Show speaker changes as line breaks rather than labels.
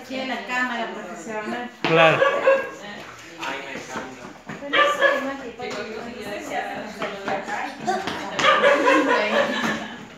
Tiene la cámara profesional.
Claro.
Pero no sé, Mati,